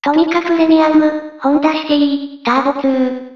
トミカプレミアム、ホンダシティ、ターボ2。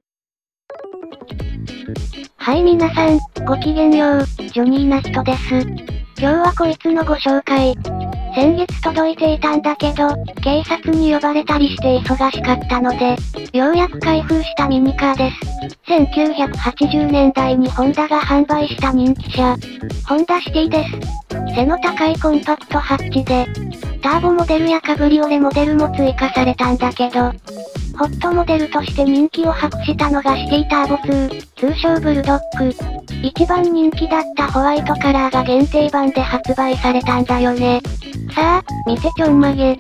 はい皆さん、ごきげんよう、ジョニーな人です。今日はこいつのご紹介。先月届いていたんだけど、警察に呼ばれたりして忙しかったので、ようやく開封したミニカーです。1980年代にホンダが販売した人気車、ホンダシティです。背の高いコンパクトハッチで、ターボモデルやカブリオレモデルも追加されたんだけど、ホットモデルとして人気を博したのがシティターボ2、通称ブルドッグ。一番人気だったホワイトカラーが限定版で発売されたんだよね。さあ、見てちょんまげ。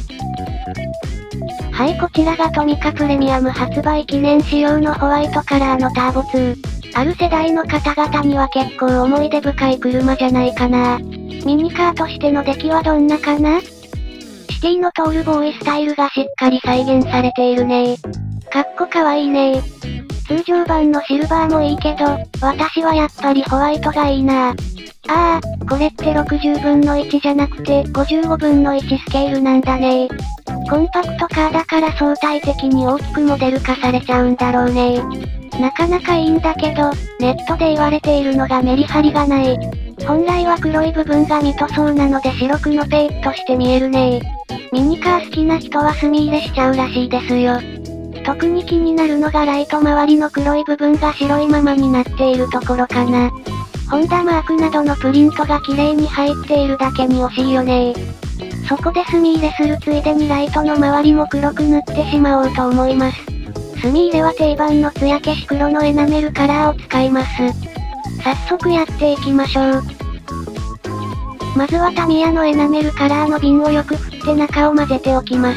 はい、こちらがトミカプレミアム発売記念仕様のホワイトカラーのターボ2。ある世代の方々には結構思い出深い車じゃないかな。ミニカーとしての出来はどんなかな？シティのトールボーイスタイルがしっかり再現されているね。かっこかわいいね。通常版のシルバーもいいけど、私はやっぱりホワイトがいいな。これって60分の1じゃなくて55分の1スケールなんだね。コンパクトカーだから相対的に大きくモデル化されちゃうんだろうね。なかなかいいんだけど、ネットで言われているのがメリハリがない。本来は黒い部分がミ塗装なので白くのペイッとして見えるね。ミニカー好きな人は墨入れしちゃうらしいですよ。特に気になるのがライト周りの黒い部分が白いままになっているところかな。ホンダマークなどのプリントが綺麗に入っているだけに惜しいよね。そこで墨入れするついでにライトの周りも黒く塗ってしまおうと思います。墨入れは定番の艶消し黒のエナメルカラーを使います。早速やっていきましょう。まずはタミヤのエナメルカラーの瓶をよく振って中を混ぜておきます。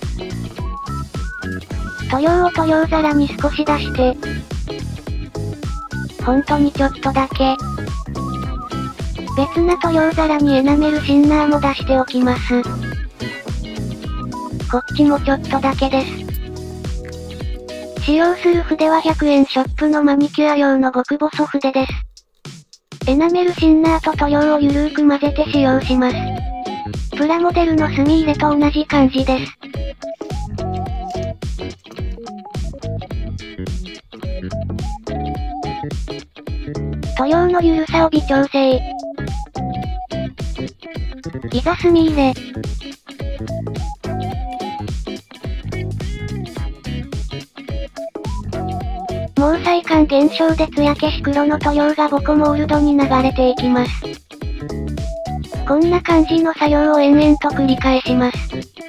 塗料を塗料皿に少し出して、ほんとにちょっとだけ。別な塗料皿にエナメルシンナーも出しておきます。こっちもちょっとだけです。使用する筆は100円ショップのマニキュア用の極細筆です。エナメルシンナーと塗料をゆるーく混ぜて使用します。プラモデルの墨入れと同じ感じです。塗料のゆるさを微調整。いざ墨入れ。毛細管減少で艶消し黒の塗料がボコモールドに流れていきます。こんな感じの作業を延々と繰り返します。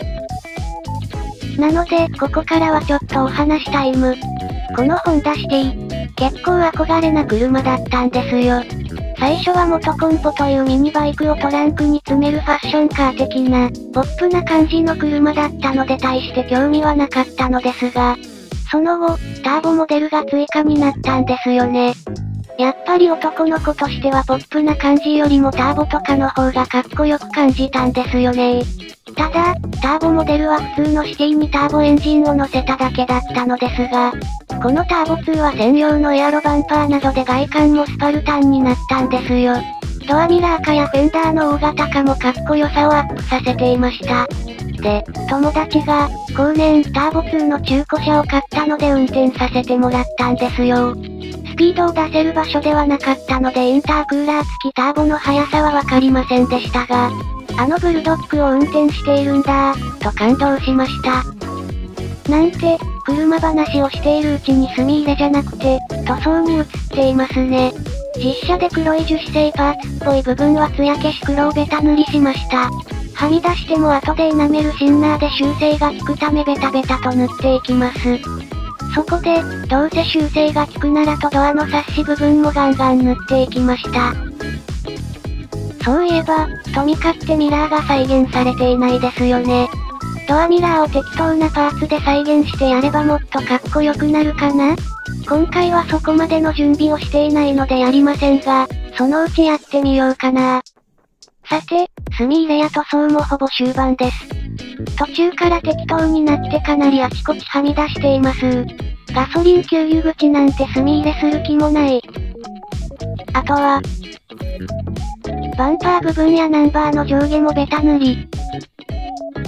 なので、ここからはちょっとお話タイム。このホンダシティ、結構憧れな車だったんですよ。最初はモトコンポというミニバイクをトランクに詰めるファッションカー的な、ポップな感じの車だったので大して興味はなかったのですが、その後、ターボモデルが追加になったんですよね。やっぱり男の子としてはポップな感じよりもターボとかの方がかっこよく感じたんですよね。ただ、ターボモデルは普通のシティにターボエンジンを乗せただけだったのですが、このターボ2は専用のエアロバンパーなどで外観もスパルタンになったんですよ。ドアミラー化やフェンダーの大型化もかっこよさをアップさせていました。で、友達が、後年ターボ2の中古車を買ったので運転させてもらったんですよ。スピードを出せる場所ではなかったのでインタークーラー付きターボの速さはわかりませんでしたが、あのブルドッグを運転しているんだと感動しました。なんて、車話をしているうちに墨入れじゃなくて、塗装に移っていますね。実車で黒い樹脂製パーツっぽい部分は艶消し黒をベタ塗りしました。はみ出しても後でエナメルシンナーで修正が効くためベタベタと塗っていきます。そこで、どうせ修正が効くならとドアのサッシ部分もガンガン塗っていきました。そういえば、トミカってミラーが再現されていないですよね。ドアミラーを適当なパーツで再現してやればもっとかっこよくなるかな？今回はそこまでの準備をしていないのでやりませんが、そのうちやってみようかな。さて、墨入れや塗装もほぼ終盤です。途中から適当になってかなりあちこちはみ出しています。ガソリン給油口なんて墨入れする気もない。あとは、バンパー部分やナンバーの上下もベタ塗り。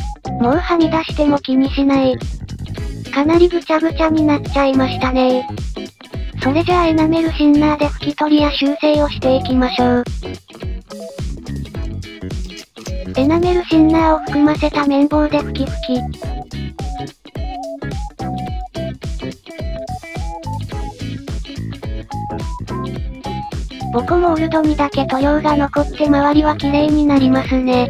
もうはみ出しても気にしない。かなりぐちゃぐちゃになっちゃいましたね。それじゃあエナメルシンナーで拭き取りや修正をしていきましょう。エナメルシンナーを含ませた綿棒で拭き。ボコモールドにだけ塗料が残って周りは綺麗になりますね。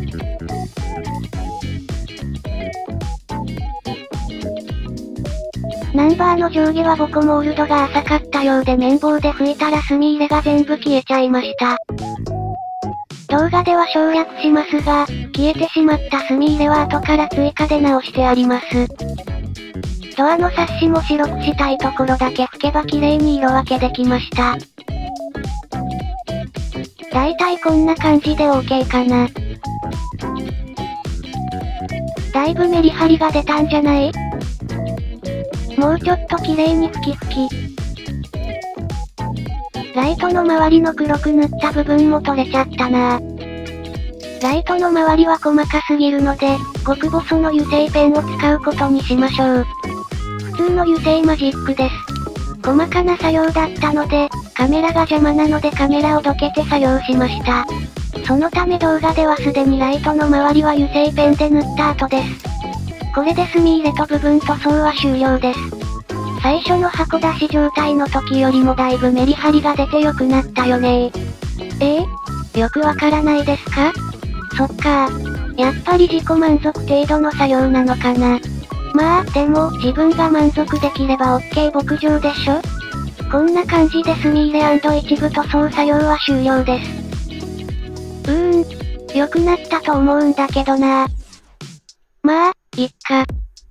ナンバーの上下はボコモールドが浅かったようで綿棒で拭いたら墨入れが全部消えちゃいました。動画では省略しますが、消えてしまった墨入れは後から追加で直してあります。ドアのサッシも白くしたいところだけ拭けば綺麗に色分けできました。だいたいこんな感じで OK かな。だいぶメリハリが出たんじゃない？もうちょっと綺麗に拭き。ライトの周りの黒く塗った部分も取れちゃったなぁ。ライトの周りは細かすぎるので、極細の油性ペンを使うことにしましょう。普通の油性マジックです。細かな作業だったので、カメラが邪魔なのでカメラをどけて作業しました。そのため動画ではすでにライトの周りは油性ペンで塗った後です。これで墨入れと部分塗装は終了です。最初の箱出し状態の時よりもだいぶメリハリが出て良くなったよねー。よくわからないですか？そっかー。やっぱり自己満足程度の作業なのかな。まあ、でも、自分が満足できれば OK 牧場でしょ？こんな感じで墨入れ&一部塗装作業は終了です。良くなったと思うんだけどなー。まあ、いっか。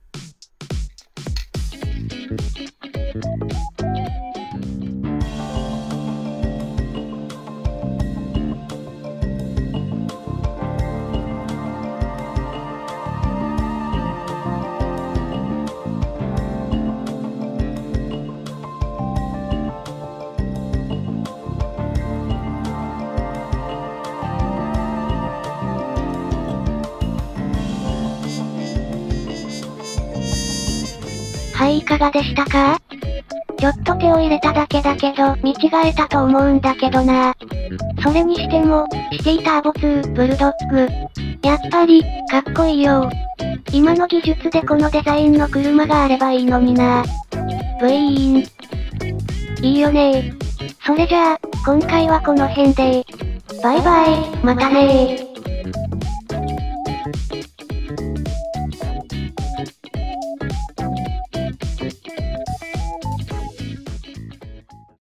はい、いかがでしたか？ちょっと手を入れただけだけど、見違えたと思うんだけどな。それにしても、シティターボ2、ブルドッグ。やっぱり、かっこいいよ。今の技術でこのデザインの車があればいいのにな。ブイーン。いいよねー。それじゃあ、今回はこの辺で。バイバイ、またねー。